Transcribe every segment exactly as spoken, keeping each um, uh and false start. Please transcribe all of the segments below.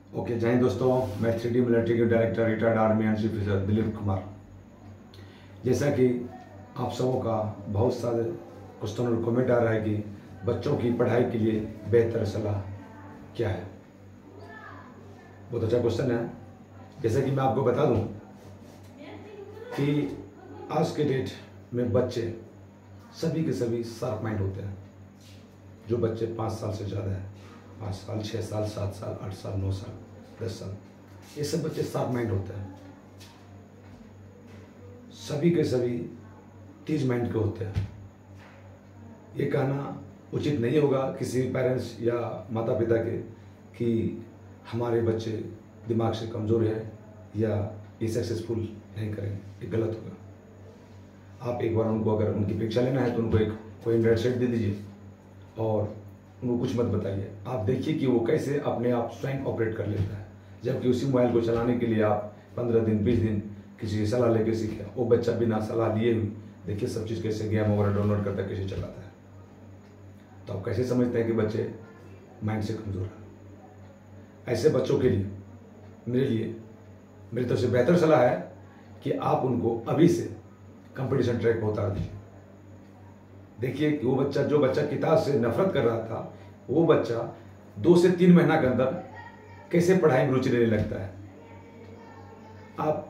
Okay, जय हिंद दोस्तों। मैं थ्री डी मिलिट्री के director retired army and chief officer Dilip Kumar. जैसा कि आप सबों का बहुत सारे क्वेश्चन और कमेंट आ रहा है कि बच्चों की पढ़ाई के लिए बेहतर सलाह क्या है। बहुत अच्छा क्वेश्चन है। जैसा कि मैं आपको बता दूं कि आज के डेट में बच्चे सभी के सभी शार्प माइंड होते हैं। जो बच्चे पाँच साल से ज़्यादा है, पाँच साल, छः साल, सात साल, आठ साल, नौ साल, दस साल, ये सब बच्चे शार्प माइंड होते हैं। सभी के सभी तेज माइंड के होते हैं। ये कहना उचित नहीं होगा किसी पेरेंट्स या माता पिता के कि हमारे बच्चे दिमाग से कमज़ोर है या ये सक्सेसफुल नहीं करेंगे। ये गलत होगा। आप एक बार उनको, अगर उनकी परीक्षा लेना है तो उनको एक कोई एंड्रॉइड सेट दे दीजिए और उनको कुछ मत बताइए। आप देखिए कि वो कैसे अपने आप स्वयं ऑपरेट कर लेता है। जबकि उसी मोबाइल को चलाने के लिए आप पंद्रह दिन बीस दिन किसी की सलाह लेके सीखे। वो बच्चा बिना सलाह लिए हुई देखिए सब चीज़ कैसे गेम वगैरह डाउनलोड करता है, कैसे चलाता है। तो आप कैसे समझते हैं कि बच्चे माइंड से कमज़ोर है। ऐसे बच्चों के लिए मेरे लिए मेरी तरफ से बेहतर सलाह है कि आप उनको अभी से कंपटीशन ट्रैक पर उतार दीजिए। देखिए कि वो बच्चा, जो बच्चा किताब से नफरत कर रहा था, वो बच्चा दो से तीन महीना के अंदर कैसे पढ़ाई में रुचि लेने लगता है। आप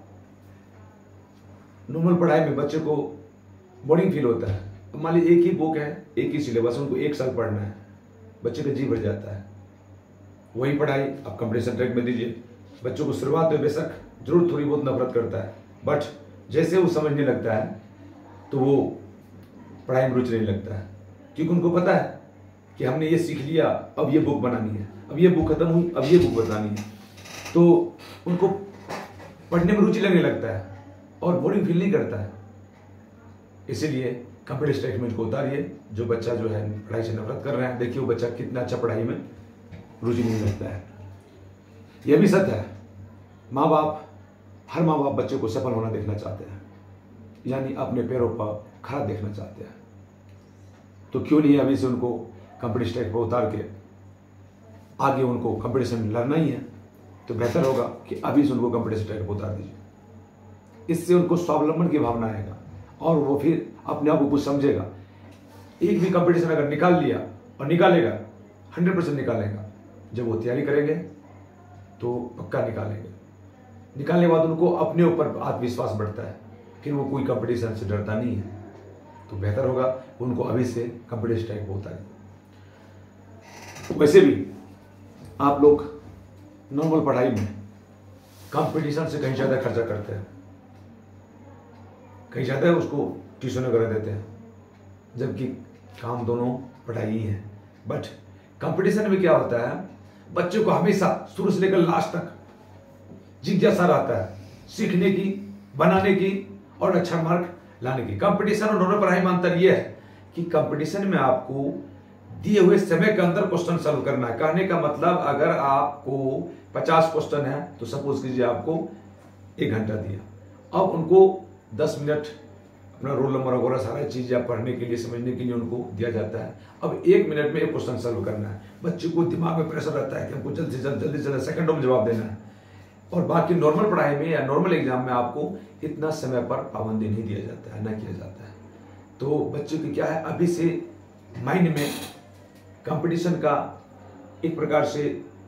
नॉर्मल पढ़ाई में बच्चे को बोरिंग फील होता है। मान लीजिए एक ही बुक है, एक ही सिलेबस, उनको एक साल पढ़ना है, बच्चे का जी भर जाता है। वही पढ़ाई आप कंपटीशन ट्रैक में दीजिए। बच्चों को शुरुआत में बेशक जरूर थोड़ी बहुत नफरत करता है, बट जैसे वो समझने लगता है तो वो पढ़ाई में रुचि नहीं लगता है। क्योंकि उनको पता है कि हमने ये सीख लिया, अब ये बुक बनानी है, अब ये बुक खत्म हुई, अब ये बुक बनानी है। तो उनको पढ़ने में रुचि लगने लगता है और बोरिंग फील नहीं करता है। इसीलिए कंपटीशन ट्रैक में इनको उतारिए। जो बच्चा जो है पढ़ाई से नफरत कर रहा है, देखिए वो बच्चा कितना अच्छा पढ़ाई में रुचि नहीं लगता है। यह भी सत्य है, माँ बाप, हर माँ बाप बच्चे को सफल होना देखना चाहते हैं, यानी अपने पैरों पर खड़ा देखना चाहते हैं। तो क्यों नहीं अभी से उनको कंपटीशन ट्रैक पर उतार के आगे उनको कंपटीशन में लड़ना ही है, तो बेहतर होगा कि अभी से उनको कंपटीशन ट्रैक पर उतार दीजिए। इससे उनको स्वावलंबन की भावना आएगा और वो फिर अपने आप को कुछ समझेगा। एक भी कंपटीशन अगर निकाल लिया और निकालेगा, हंड्रेड परसेंट निकालेगा। जब वो तैयारी करेंगे तो पक्का निकालेंगे। निकालने के बाद उनको अपने ऊपर आत्मविश्वास बढ़ता है, फिर वो कोई कंपटीशन से डरता नहीं है। तो बेहतर होगा उनको अभी से कंपटीशन ट्रैक पर उतारें। वैसे भी आप लोग नॉर्मल पढ़ाई में कंपटीशन से कहीं ज़्यादा खर्चा करते हैं, कहीं ज़्यादा उसको ट्यूशन वगैरह देते हैं, जबकि काम दोनों पढ़ाई ही है। बट कंपटीशन में क्या होता है, बच्चे को हमेशा शुरू से लेकर लास्ट तक जिज्ञासा रहता है सीखने की, बनाने की और अच्छा मार्क लाने की। कंपटीशन और नॉर्मल पढ़ाई में अंतर यह है कि कंपटीशन में आपको दिए हुए समय के अंदर क्वेश्चन सॉल्व करना है। कहने का मतलब, अगर आपको पचास क्वेश्चन है तो सपोज कीजिए आपको एक घंटा दिया, अब उनको दस मिनट अपना रोल नंबर वगैरह सारा चीज़ पढ़ने के लिए, समझने के लिए उनको दिया जाता है। अब एक मिनट में एक क्वेश्चन सॉल्व करना है। बच्चे को दिमाग में प्रेशर रहता है कि हमको जल्द से जल्द जल्दी से जल्द सेकंडों में जवाब देना है। और बाकी नॉर्मल पढ़ाई में या नॉर्मल एग्जाम में आपको इतना समय पर पाबंदी नहीं दिया जाता है, ना किया जाता है। तो बच्चे की क्या है, अभी से माइंड में कंपटीशन का एक प्रकार से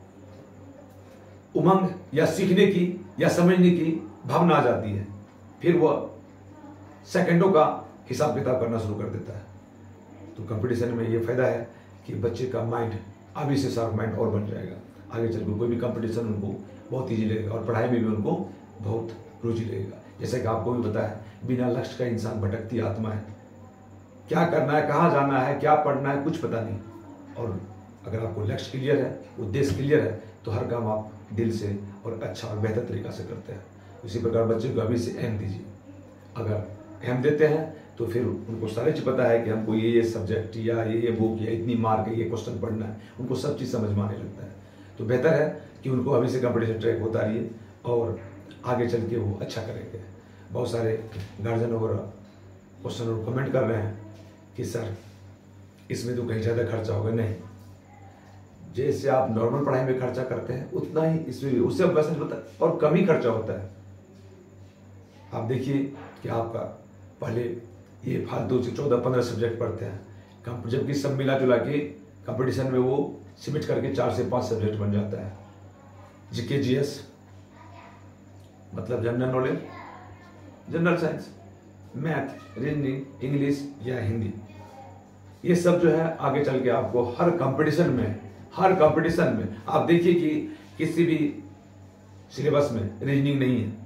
उमंग या सीखने की या समझने की भावना आ जाती है। फिर वह सेकंडों का हिसाब किताब करना शुरू कर देता है। तो कंपटीशन में ये फायदा है कि बच्चे का माइंड अभी से शार्प माइंड और बन जाएगा। आगे चलकर कोई भी कंपटीशन उनको बहुत ईजी लगेगा और पढ़ाई में भी उनको बहुत रुचि लगेगा। जैसे कि आपको भी पता है, बिना लक्ष्य का इंसान भटकती आत्मा है। क्या करना है, कहाँ जाना है, क्या पढ़ना है, कुछ पता नहीं। और अगर आपको लक्ष्य क्लियर है, उद्देश्य क्लियर है, तो हर काम आप दिल से और अच्छा और बेहतर तरीका से करते हैं। इसी प्रकार बच्चे को अभी से अहम दीजिए। अगर अहम देते हैं तो फिर उनको सारी चीज़ पता है कि हमको ये ये सब्जेक्ट या ये ये बुक या इतनी मार्क है, ये क्वेश्चन पढ़ना है, उनको सब चीज़ समझ में आने लगता है। तो बेहतर है कि उनको अभी से कंपटीशन ट्रैक उतारिए और आगे चल के वो अच्छा करेंगे। बहुत सारे गार्जियन वगैरह क्वेश्चन और कमेंट कर रहे हैं कि सर इसमें तो कहीं ज़्यादा खर्चा होगा। नहीं, जैसे आप नॉर्मल पढ़ाई में खर्चा करते हैं उतना ही इसमें भी, उससे वैसे होता है और कम ही खर्चा होता है। आप देखिए कि आपका पहले ये फालतू से चौदह पंद्रह सब्जेक्ट पढ़ते हैं, जबकि सब मिला जुला के कंपटीशन में वो सिमिट करके चार से पांच सब्जेक्ट बन जाता है। जीके जीएस मतलब general knowledge, general science, math, reasoning, English या हिंदी, ये सब जो है आगे चल के आपको हर कंपटीशन में हर कंपटीशन में आप देखिए कि किसी भी सिलेबस में रीजनिंग नहीं है,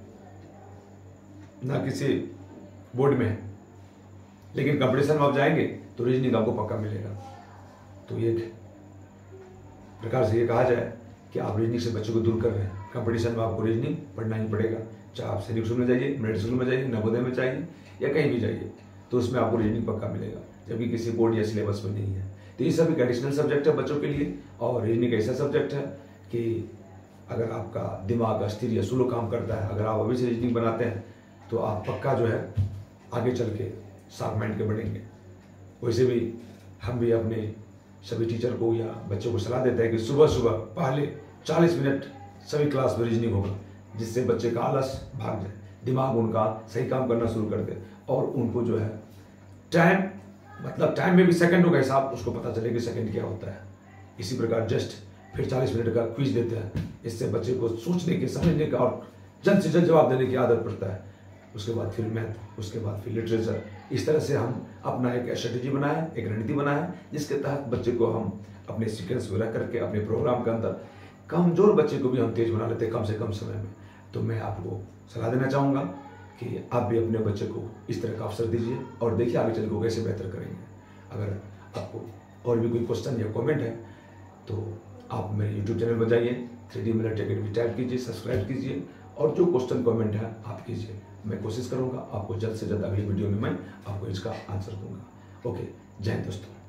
ना किसी बोर्ड में है, लेकिन कंपटीशन में आप जाएंगे तो रीजनिंग आपको पक्का मिलेगा। तो ये प्रकार से ये कहा जाए कि आप रीजनिंग से बच्चों को दूर कर रहे हैं। कंपटीशन में आपको रीजनिंग पढ़ना ही पड़ेगा, चाहे आप सैनिक स्कूल में जाइए, मेरिट स्कूल में जाइए, नवोदय में जाइए या कहीं भी जाइए, तो उसमें आपको रीजनिंग पक्का मिलेगा, जबकि किसी बोर्ड या सिलेबस में नहीं है। तो ये सब एक एडिशनल सब्जेक्ट है बच्चों के लिए। और रीजनिंग ऐसा सब्जेक्ट है कि अगर आपका दिमाग अस्थिर या स्लो काम करता है, अगर आप अभी से रीजनिंग बनाते हैं तो आप पक्का जो है आगे चल के शार्प माइंड के बढ़ेंगे। वैसे भी हम भी अपने सभी टीचर को या बच्चों को सलाह देते हैं कि सुबह सुबह पहले चालीस मिनट सभी क्लास में रीजनिंग होगा, जिससे बच्चे का आलस भाग जाए, दिमाग उनका सही काम करना शुरू कर दे और उनको जो है टाइम, मतलब टाइम में भी सेकंडों का हिसाब उसको पता चले कि सेकंड क्या होता है। इसी प्रकार जस्ट फिर चालीस मिनट का क्विज देते हैं, इससे बच्चे को सोचने के, समझने का और जल्द से जल्द जवाब देने की आदत पड़ता है। उसके बाद फिर मैथ, उसके बाद फिर लिटरेचर। इस तरह से हम अपना एक स्ट्रेटेजी बनाए, एक रणनीति बनाए, जिसके तहत बच्चे को हम अपने सीक्वेंस में रख करके अपने प्रोग्राम के अंदर कमजोर बच्चे को भी हम तेज बना लेते हैं कम से कम समय में। तो मैं आपको सलाह देना चाहूँगा कि आप भी अपने बच्चे को इस तरह का अवसर दीजिए और देखिए आगे चल के कैसे बेहतर करेंगे। अगर आपको और भी कोई क्वेश्चन या कमेंट है तो आप मेरे यूट्यूब चैनल पर जाइए, three D military academy type कीजिए, सब्सक्राइब कीजिए और जो क्वेश्चन कमेंट है आप कीजिए। मैं कोशिश करूँगा आपको जल्द से जल्द अगली वीडियो में मैं आपको इसका आंसर दूंगा। ओके, जय हिंद दोस्तों।